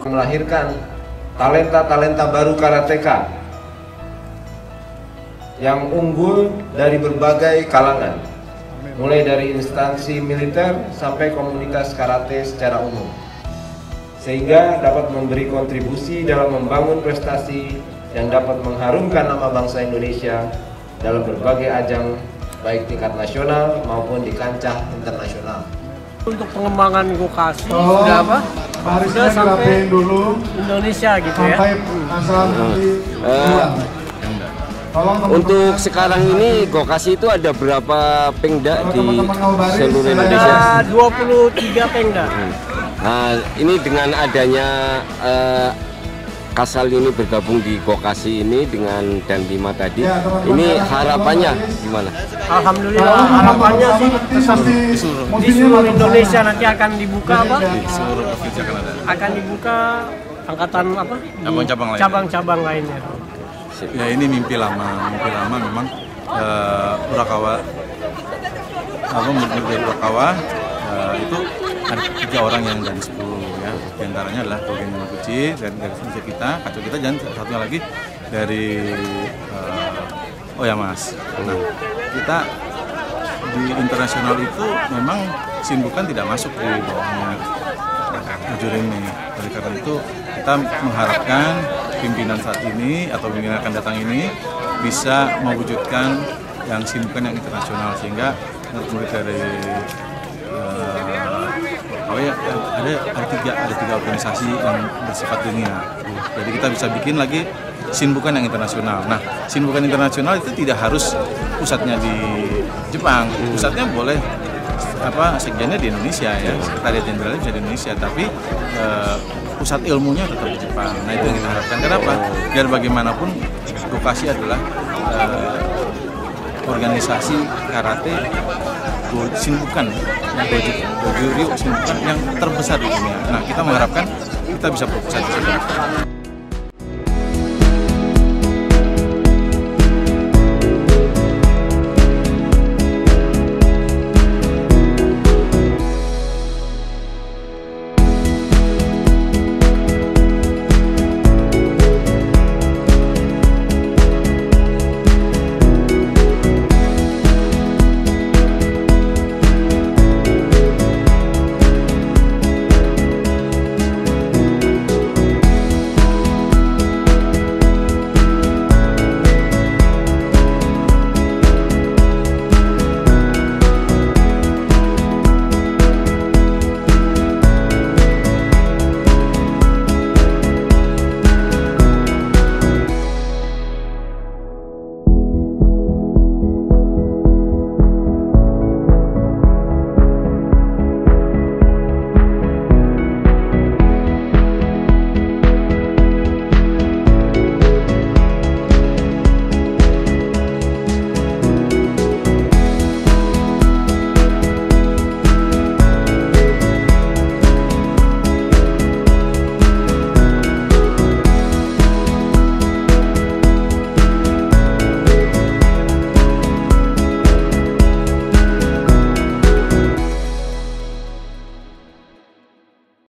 melahirkan talenta-talenta baru karateka yang unggul dari berbagai kalangan, mulai dari instansi militer sampai komunitas karate secara umum, sehingga dapat memberi kontribusi dalam membangun prestasi yang dapat mengharumkan nama bangsa Indonesia dalam berbagai ajang baik tingkat nasional maupun di kancah internasional. Untuk pengembangan Gokasi sudah apa? Sudah sampai dulu Indonesia gitu ya. Untuk sekarang ini Gokasi itu ada berapa pengda di seluruh Indonesia? Ada 23 pengda. Nah, ini dengan adanya Kasal ini bergabung di Gokasi ini dengan Dan Bima tadi, ini harapannya gimana? Alhamdulillah harapannya sih di seluruh Indonesia nanti akan dibuka apa? Di seluruh provinsi akan ada. Akan dibuka angkatan apa? Cabang-cabang lainnya. Ya ini mimpi lama memang Urakawa menjadi Urakawa itu ada 3 orang yang dari 10 ya. Di antaranya adalah Dogen Yamaguchi dari Indonesia kita, kacau kita, dan satunya lagi dari Oyamas. Nah, kita di internasional itu memang Shinbukan tidak masuk di bawahnya Ujur ini. Oleh karena itu kita mengharapkan pimpinan saat ini atau pimpinan akan datang ini bisa mewujudkan yang Shinbukan yang internasional, sehingga mulai dari ada tiga organisasi yang bersifat dunia. Jadi kita bisa bikin lagi Shinbukan yang internasional. Nah, Shinbukan internasional itu tidak harus pusatnya di Jepang. Pusatnya boleh sekjennya di Indonesia ya, sekretariat jenderalnya bisa di Indonesia, tapi pusat ilmunya tetap di Jepang. Nah, itu yang kita harapkan. Kenapa? Biar bagaimanapun Gokasi adalah organisasi karate Shinbukan, Goju-Ryu Shinbukan yang terbesar di dunia. Nah, kita mengharapkan kita bisa berpusat di sini.